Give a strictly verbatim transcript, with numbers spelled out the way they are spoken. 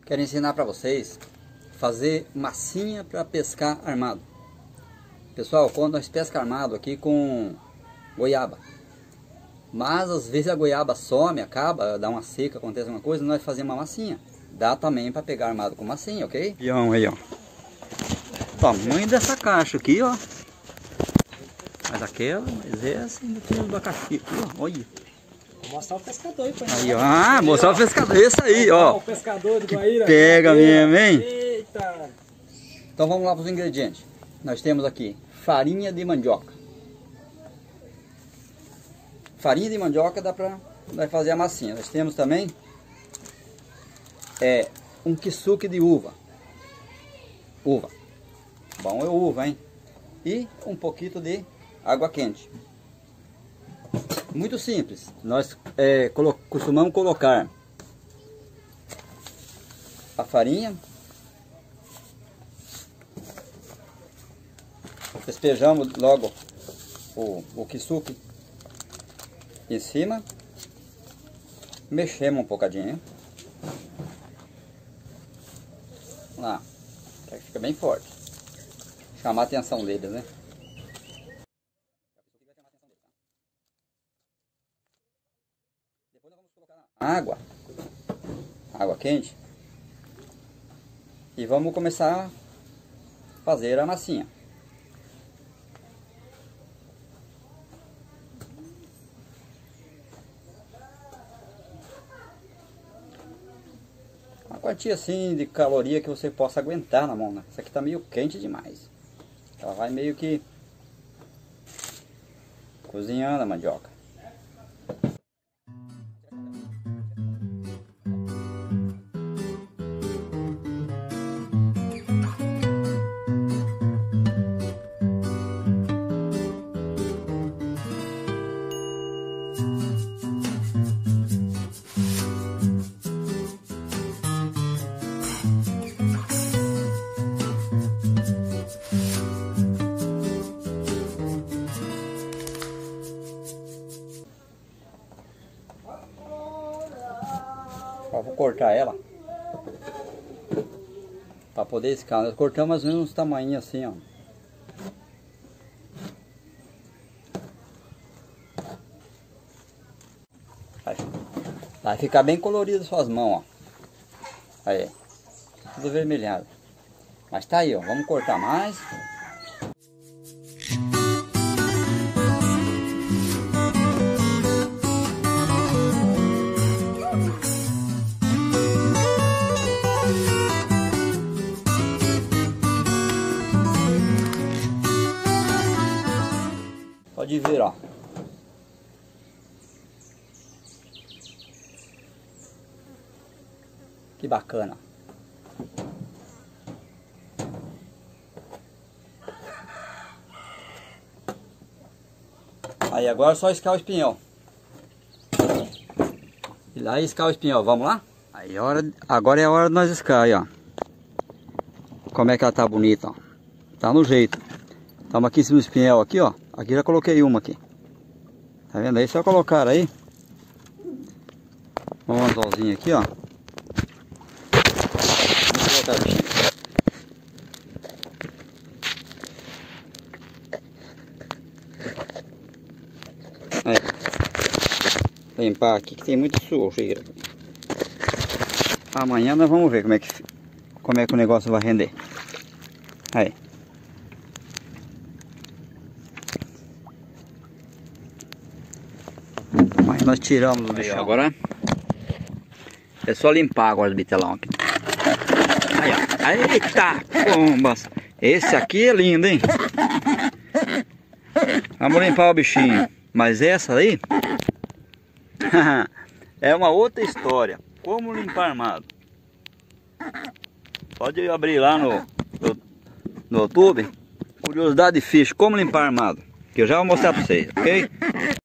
Quero ensinar para vocês fazer massinha para pescar armado. Pessoal, quando nós pesca armado aqui com goiaba, mas às vezes a goiaba some, acaba, dá uma seca, acontece alguma coisa, nós fazemos uma massinha. Dá também para pegar armado com massinha, ok? E aí, ó. Tamanho dessa caixa aqui, ó. Mas aquela, mas essa ainda tem um abacaxi aqui, ó. Olha. Vou mostrar o pescador aí, aí, ó. Ah, mostrar o pescador, esse aí, ó. O pescador de Guaíra. Pega mesmo, hein? Eita! Então vamos lá para os ingredientes. Nós temos aqui farinha de mandioca. Farinha de mandioca dá para fazer a massinha. Nós temos também é, um kisuke de uva. Uva. Bom é uva, hein? E um pouquinho de água quente. Muito simples. Nós é, colo costumamos colocar a farinha. Despejamos logo o, o kisuke em cima. Mexemos um bocadinho. Lá. Quer que fica bem forte. Chamar a atenção deles, né? Depois nós vamos colocar água. Água quente. E vamos começar a fazer a massinha. Uma quantia assim de caloria que você possa aguentar na mão, né? Isso aqui tá meio quente demais. Ela vai meio que cozinhando a mandioca. Ó, vou cortar ela para poder escalar. Nós cortamos mais ou menos uns tamanhos assim, ó. Vai, vai ficar bem colorido suas mãos, ó. Aí, tudo vermelhado. Mas tá aí, ó. Vamos cortar mais. Pode ver, ó. Que bacana. Aí agora é só escar o espinhel. E lá escar o espinhel, vamos lá? Aí hora, agora é a hora de nós escar aí, ó. Como é que ela tá bonita, ó. Tá no jeito. Estamos aqui em cima do espinhel aqui, ó. Aqui já coloquei uma aqui. Tá vendo aí? Só colocar aí. Um anzolzinho aqui, ó. Vamos colocar o bichinho. Aí. Limpar aqui que tem muito sujeira. Amanhã nós vamos ver como é que, como é que o negócio vai render. Aí. Mas nós tiramos o bichão. Agora é só limpar agora o bitelão aqui. Aí, ó. Eita, bombas. Esse aqui é lindo, hein? Vamos limpar o bichinho. Mas essa aí é uma outra história. Como limpar armado. Pode abrir lá no, no, no YouTube. Curiosidade de fish, como limpar armado. Que eu já vou mostrar pra vocês, ok?